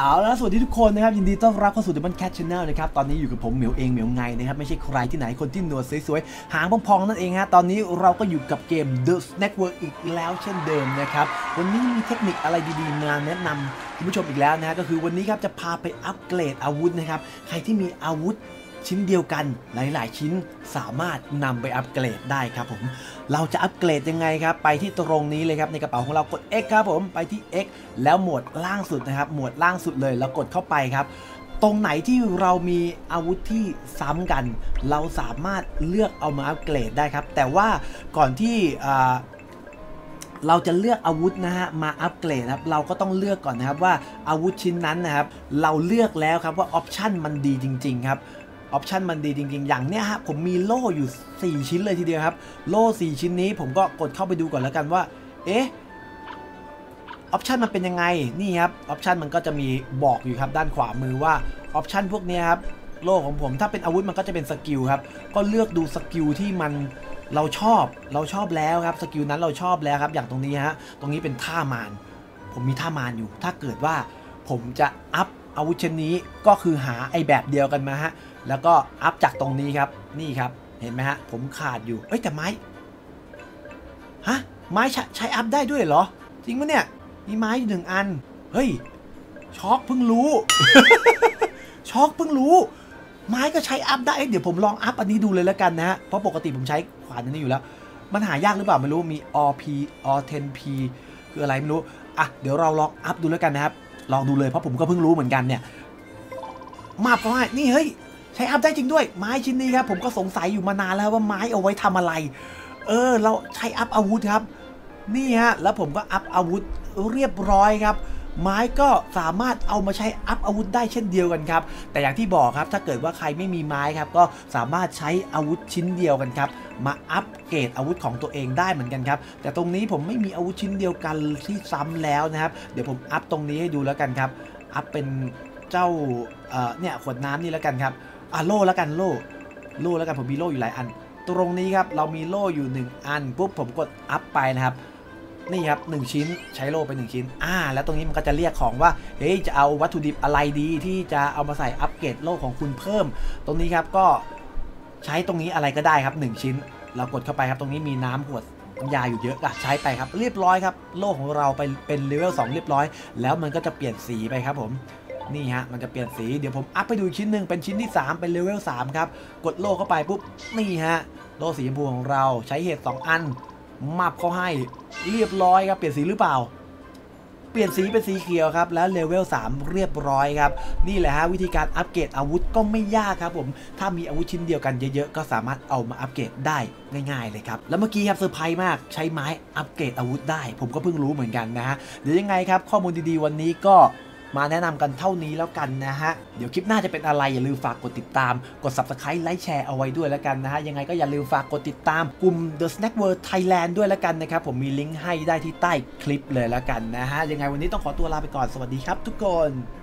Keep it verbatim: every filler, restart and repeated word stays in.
เอาละสวัสดีทุกคนนะครับยินดีต้อนรับเข้าสู่ Double Cat Channel นะครับตอนนี้อยู่กับผมเหมียวเองเหมียวไงนะครับไม่ใช่ใครที่ไหนคนที่หนวดสวยๆหางพองๆนั่นเองฮะตอนนี้เราก็อยู่กับเกม The Snack World อีกแล้วเช่นเดิมนะครับวันนี้มีเทคนิคอะไรดีๆมาแนะนำคุณผู้ชมอีกแล้วนะก็คือวันนี้ครับจะพาไปอัปเกรดอาวุธนะครับใครที่มีอาวุธชิ้นเดียวกันหลายๆชิ้นสามารถนำไปอัปเกรดได้ครับผมเราจะอัปเกรดยังไงครับไปที่ตรงนี้เลยครับในกระเป๋าของเรากด X ครับผมไปที่ X แล้วหมวดล่างสุดนะครับหมวดล่างสุดเลยแล้วกดเข้าไปครับตรงไหนที่เรามีอาวุธที่ซ้ำกันเราสามารถเลือกเอามาอัปเกรดได้ครับแต่ว่าก่อนที่เราจะเลือกอาวุธนะฮะมาอัปเกรดครับเราก็ต้องเลือกก่อนนะครับว่าอาวุธชิ้นนั้นนะครับเราเลือกแล้วครับว่าออปชั่นมันดีจริงๆครับออปชันมันดีจริงๆอย่างเนี้ยฮะผมมีโล่อยู่สี่ชิ้นเลยทีเดียวครับโล่สี่ชิ้นนี้ผมก็กดเข้าไปดูก่อนแล้วกันว่าเอ๊ะออปชันมันเป็นยังไงนี่ครับออปชันมันก็จะมีบอกอยู่ครับด้านขวามือว่าออปชันพวกนี้ครับโล่ของผมถ้าเป็นอาวุธมันก็จะเป็นสกิลครับก็เลือกดูสกิลที่มันเราชอบเราชอบแล้วครับสกิลนั้นเราชอบแล้วครับอย่างตรงนี้ฮะตรงนี้เป็นท่ามารผมมีท่ามารอยู่ถ้าเกิดว่าผมจะอัพอาวุธชนิดนี้ก็คือหาไอแบบเดียวกันมาฮะแล้วก็อัพจากตรงนี้ครับนี่ครับเห็นไหมฮะผมขาดอยู่เอ้ยแต่ไม้ฮะไม้ใช้อัพได้ด้วยเหรอจริงปะเนี่ยมีไม้อยู่หนึ่งอันเฮ้ยช็อกเพิ่งรู้ ช็อกเพิ่งรู้ไม้ก็ใช้อัพได้เดี๋ยวผมลองอัพอันนี้ดูเลยแล้วกันนะฮะเพราะปกติผมใช้ขวานนี้อยู่แล้วมันหายากหรือเปล่าไม่รู้มี อ พี อ เท็น พี คืออะไรไม่รู้อ่ะเดี๋ยวเราลองอัพดูแล้วกันนะครับลองดูเลยเพราะผมก็เพิ่งรู้เหมือนกันเนี่ยมาเพราะว่านี่เฮ้ยใช้อัพได้จริงด้วยไม้ชิ้นนี้ครับผมก็สงสัยอยู่มานานแล้วว่าไม้เอาไว้ทำอะไรเออเราใช้อัพอาวุธครับนี่ฮะแล้วผมก็อัพอาวุธเรียบร้อยครับไม้ก็สามารถเอามาใช้อัพอาวุธได้เช่นเดียวกันครับแต่อย่างที่บอกครับถ้าเกิดว่าใครไม่มีไม้ครับก็สามารถใช้อาวุธชิ้นเดียวกันครับมาอัปเกรดอาวุธของตัวเองได้เหมือนกันครับแต่ตรงนี้ผมไม่มีอาวุธชิ้นเดียวกันที่ซ้ำแล้วนะครับเดี๋ยวผมอัพตรงนี้ให้ดูแล้วกันครับอัพเป็นเจ้าเอ่อเนี่ยขวดน้ำนี่แล้วกันครับอ่ะโล่แล้วกันโล่โล่แล้วกันผมมีโล่อยู่หลายอันตรงนี้ครับเรามีโล่อยู่หนึ่งอันปุ๊บผมกดอัพไปนะครับนี่ครับหนึ่งชิ้นใช้โล่ไปหนึ่งชิ้นอ่าแล้วตรงนี้มันก็จะเรียกของว่าเฮ้ยจะเอาวัตถุดิบอะไรดีที่จะเอามาใส่อัปเกรดโล่ของคุณเพิ่มตรงนี้ครับก็ใช้ตรงนี้อะไรก็ได้ครับหนึ่งชิ้นเรากดเข้าไปครับตรงนี้มีน้ำขวดน้ำยาอยู่เยอะอ่ะใช้ไปครับเรียบร้อยครับโล่ของเราไปเป็นเลเวลสองเรียบร้อยแล้วมันก็จะเปลี่ยนสีไปครับผมนี่ฮะมันจะเปลี่ยนสีเดี๋ยวผมอัพไปดูชิ้นหนึ่งเป็นชิ้นที่สามเป็นเลเวลสามครับกดโล่เข้าไปปุ๊บนี่ฮะโล่สีชมพูของเราใช้เห็ดสองอันมับเขาให้เรียบร้อยครับเปลี่ยนสีหรือเปล่าเปลี่ยนสีเป็นสีเขียวครับแล้วเลเวลสามเรียบร้อยครับนี่แหละฮะวิธีการอัปเกรดอาวุธก็ไม่ยากครับผมถ้ามีอาวุธชิ้นเดียวกันเยอะๆก็สามารถเอามาอัปเกรดได้ง่ายๆเลยครับแล้วเมื่อกี้ครับเซอร์ไพรส์มากใช้ไม้อัปเกรดอาวุธได้ผมก็เพิ่งรู้เหมือนกันนะฮะเดี๋ยวยังไงครับข้อมูลดีๆวันนี้ก็มาแนะนำกันเท่านี้แล้วกันนะฮะเดี๋ยวคลิปหน้าจะเป็นอะไรอย่าลืมฝากกดติดตามกด ซับสไครบ์ ไลค์แชร์เอาไว้ด้วยแล้วกันนะฮะยังไงก็อย่าลืมฝากกดติดตามกลุ่ม The Snack World Thailand ด้วยแล้วกันนะครับผมมีลิงก์ให้ได้ที่ใต้คลิปเลยแล้วกันนะฮะยังไงวันนี้ต้องขอตัวลาไปก่อนสวัสดีครับทุกคน